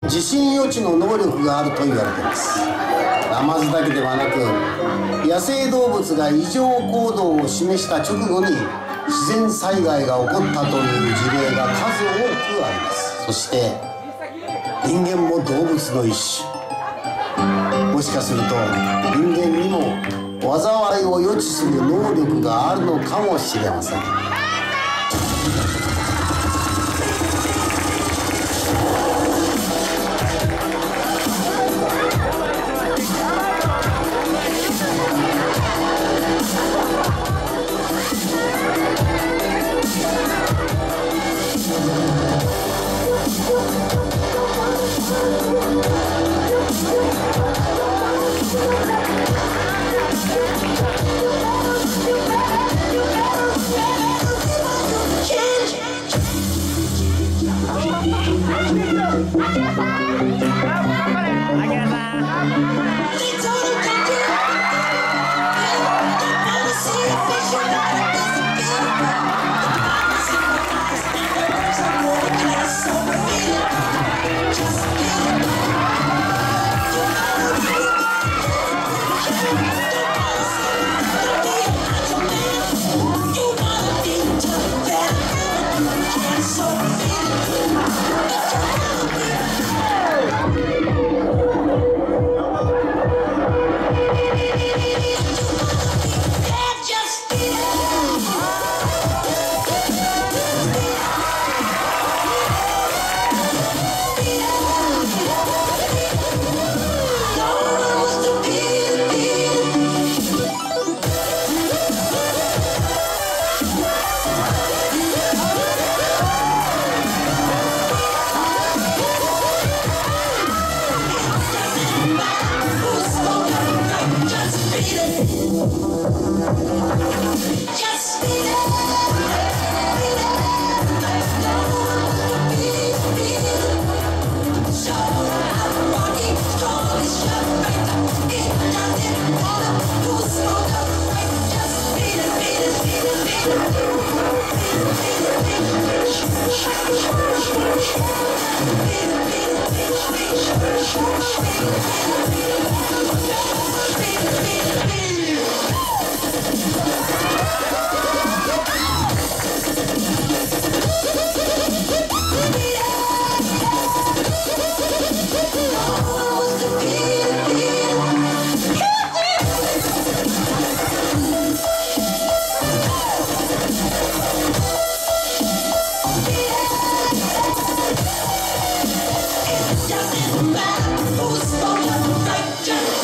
地震予知の能力があると言われています。ナマズだけではなく野生動物が異常行動を示した直後に自然災害が起こったという事例が数多くあります。そして人間も動物の一種。もしかすると人間にも災いを予知する能力があるのかもしれません。 Doesn't matter who's spoken right.